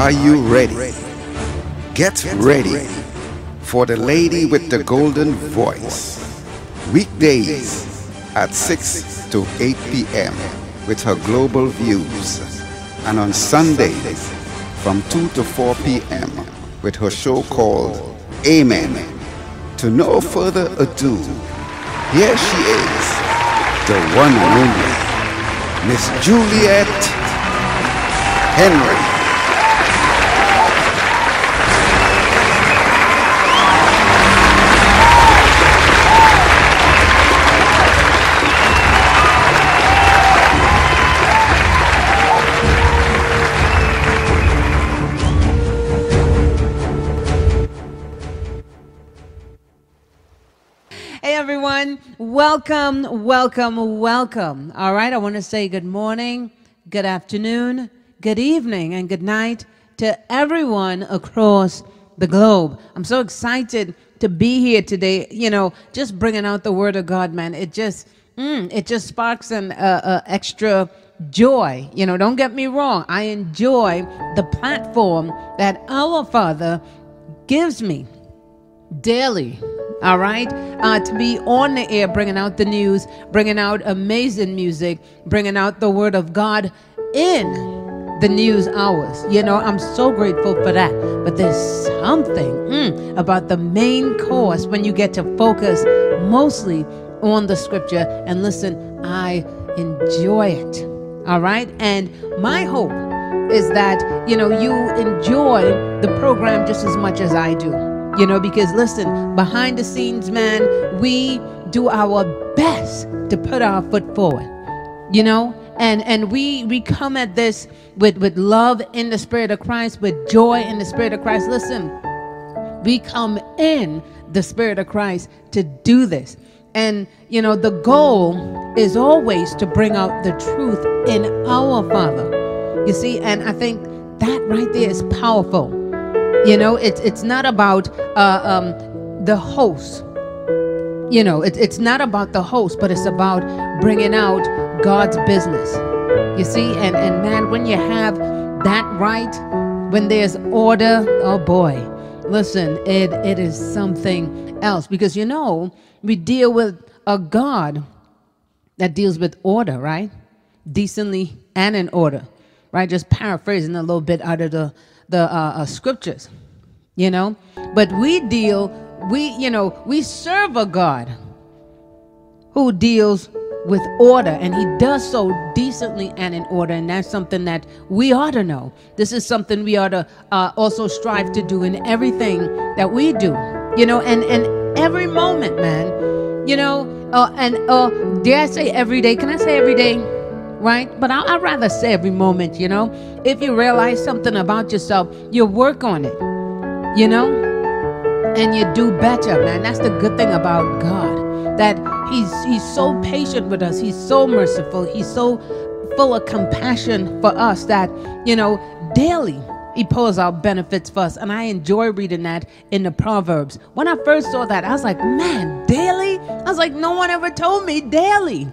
Are you ready? Get ready for the lady with the golden voice. Weekdays at 6 to 8 p.m. with her global views. And on Sundays from 2 to 4 p.m. with her show called Amen. To no further ado, here she is, the one and only Miss Juliet Henry. Welcome. All right, I want to say good morning, good afternoon, good evening, and good night to everyone across the globe. I'm so excited to be here today, just bringing out the word of God, man. It just sparks an extra joy. Don't get me wrong. I enjoy the platform that our Father gives me daily. All right, to be on the air, bringing out the news, bringing out amazing music, bringing out the word of God in the news hours. I'm so grateful for that. But there's something about the main course when you get to focus mostly on the scripture. And listen, I enjoy it. All right. And my hope is that, you enjoy the program just as much as I do. Because listen, behind the scenes, man, we do our best to put our foot forward, and we come at this with love in the Spirit of Christ, with joy in the Spirit of Christ. Listen, we come in the Spirit of Christ to do this. And, the goal is always to bring out the truth in our Father. You see, and I think that right there is powerful. It's not about the host. It's not about the host, but it's about bringing out God's business. You see, and man, when you have that right, when there's order, oh boy, listen, it is something else. Because we deal with a God that deals with order, right? Decently and in order, right? Just paraphrasing a little bit out of the scriptures, but we serve a God who deals with order, and he does so decently and in order. And that's something that we ought to know. This is something we ought to also strive to do in everything that we do, and every moment, man, and dare I say every day? Can I say every day? Right? But I'd rather say every moment, if you realize something about yourself, you work on it, and you do better, man. That's the good thing about God, that he's so patient with us. He's so merciful. He's so full of compassion for us that, daily he pours out benefits for us. And I enjoy reading that in the Proverbs. When I first saw that, I was like, man, daily? I was like, no one ever told me daily.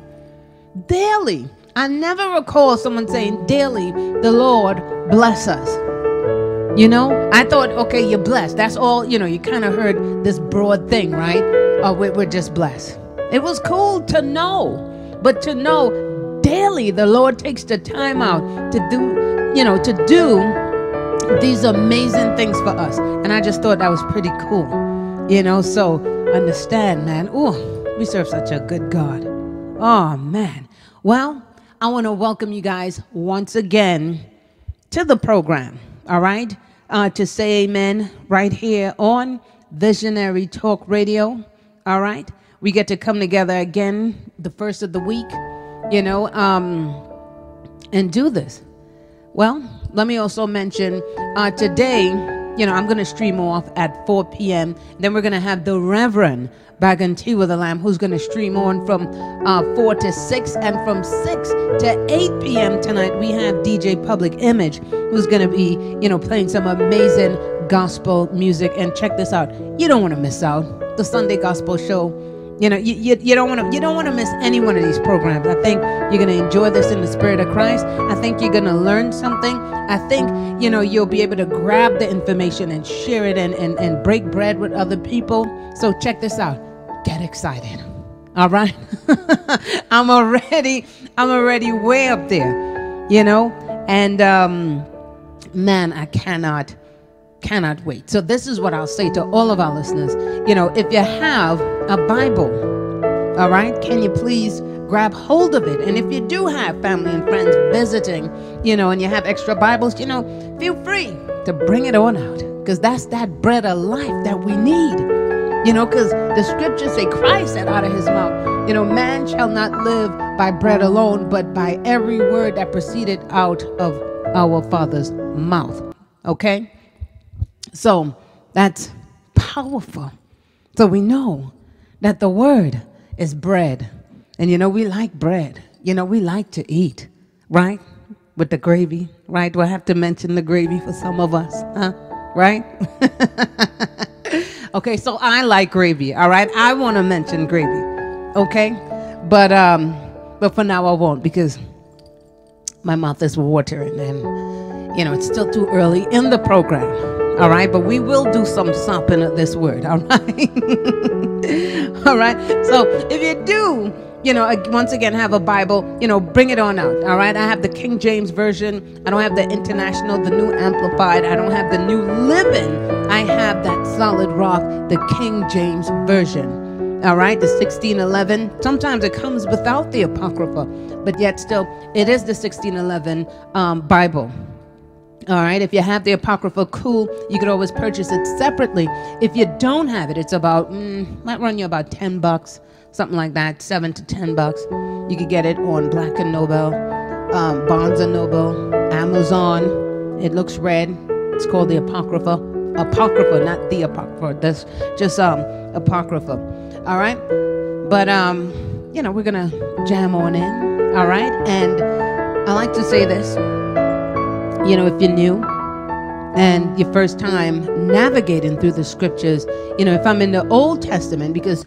I never recall someone saying daily, the Lord bless us. I thought, okay, you're blessed. That's all, you kind of heard this broad thing, right? We're just blessed. It was cool to know, but to know daily the Lord takes the time out to do these amazing things for us. And I just thought that was pretty cool, so understand, man. Oh, we serve such a good God. Oh, man. Well, I want to welcome you guys once again to the program, all right? To say amen right here on Visionary Talk Radio, all right? We get to come together again the first of the week, and do this. Well, let me also mention today, I'm going to stream off at 4 p.m. Then we're going to have the Reverend Baganti with the Lamb, who's going to stream on from 4 to 6. And from 6 to 8 p.m. tonight, we have DJ Public Image, who's going to be, playing some amazing gospel music. And check this out. You don't want to miss out. The Sunday Gospel Show, You don't want to miss any one of these programs. I think you're going to enjoy this in the spirit of Christ. I think you're going to learn something. I think, you'll be able to grab the information and share it and break bread with other people. So check this out. Get excited. All right. I'm already way up there, and, man, I cannot wait. So this is what I'll say to all of our listeners. If you have a Bible, all right, can you please grab hold of it? And if you do have family and friends visiting, and you have extra Bibles, feel free to bring it on out, because that's that bread of life that we need. Because the scriptures say, Christ said out of his mouth, man shall not live by bread alone, but by every word that proceeded out of our Father's mouth. Okay? So that's powerful. So we know that the word is bread. And we like bread. We like to eat, right? With the gravy, right? Do I have to mention the gravy for some of us? Huh? Right? Okay, so I like gravy, all right? I want to mention gravy, okay? But for now I won't, because my mouth is watering and, it's still too early in the program, all right? But we will do some something of this word, all right? All right? So if you do, once again have a Bible, bring it on out, all right? I have the King James Version. I don't have the International, the New Amplified. I don't have the New Living. I have that solid rock, the King James Version, all right? The 1611. Sometimes it comes without the Apocrypha, but yet still, it is the 1611 Bible. All right, if you have the Apocrypha, cool. You could always purchase it separately. If you don't have it, it's about, might run you about $10, something like that, $7 to $10. You could get it on Black & Noble, Barnes & Noble, Amazon. It looks red. It's called the Apocrypha. Apocrypha, not the Apocrypha. That's just Apocrypha. All right, but we're gonna jam on in. All right, and I like to say this. If you're new and your first time navigating through the scriptures, if I'm in the Old Testament, because,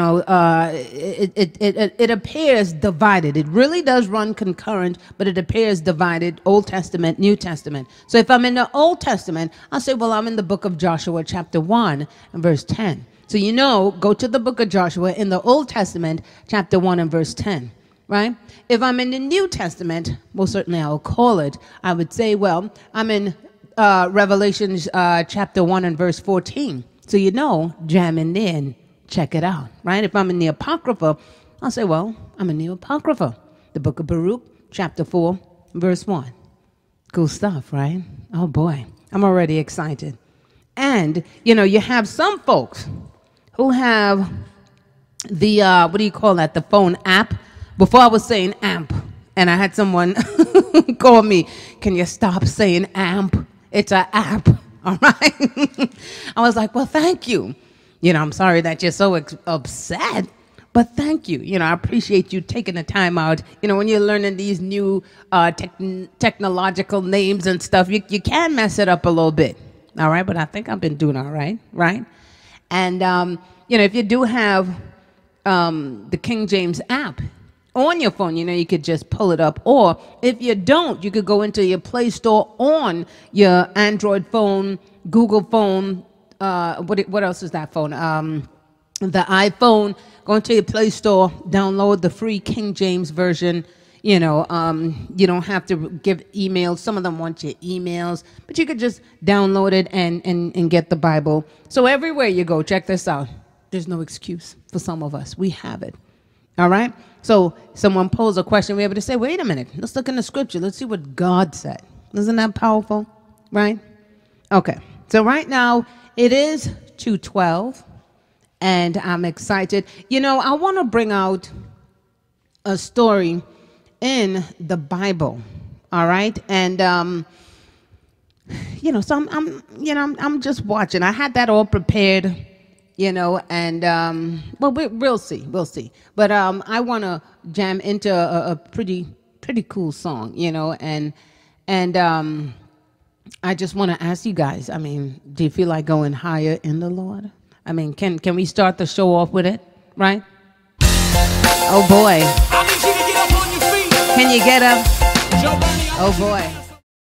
it appears divided. It really does run concurrent, but it appears divided, Old Testament, New Testament. So if I'm in the Old Testament, I'll say, well, I'm in the book of Joshua, chapter 1 and verse 10. So, go to the book of Joshua in the Old Testament, chapter 1 and verse 10. Right? If I'm in the New Testament, most certainly I'll call it. I would say, well, I'm in Revelations chapter 1 and verse 14. So jamming in, check it out. Right? If I'm in the Apocrypha, I'll say, well, I'm in the Apocrypha. The book of Baruch, chapter 4, verse 1. Cool stuff, right? Oh boy, I'm already excited. And, you have some folks who have the, what do you call that? The phone app. Before I was saying amp, and I had someone call me, can you stop saying amp? It's an app, all right? I was like, well, thank you. I'm sorry that you're so upset, but thank you. I appreciate you taking the time out. When you're learning these new technological names and stuff, you can mess it up a little bit, all right? But I think I've been doing all right, right? And, if you do have the King James app, on your phone, you could just pull it up. Or if you don't, you could go into your Play Store on your Android phone, Google phone. What else is that phone? The iPhone. Go into your Play Store, download the free King James Version. You don't have to give emails. Some of them want your emails, but you could just download it and get the Bible. So everywhere you go, check this out. There's no excuse for some of us. We have it. All right? So someone posed a question, we're able to say, wait a minute, let's look in the scripture. Let's see what God said. Isn't that powerful? Right? Okay. So right now, it is 2:12, and I'm excited. I want to bring out a story in the Bible. All right? And, so I'm just watching. I had that all prepared. And, well, we'll see. But I want to jam into a pretty cool song, and I just want to ask you guys, do you feel like going higher in the Lord? Can we start the show off with it, right? Oh boy. I need you to get up on your feet. Can you get up? Joe Bernie, Oh boy.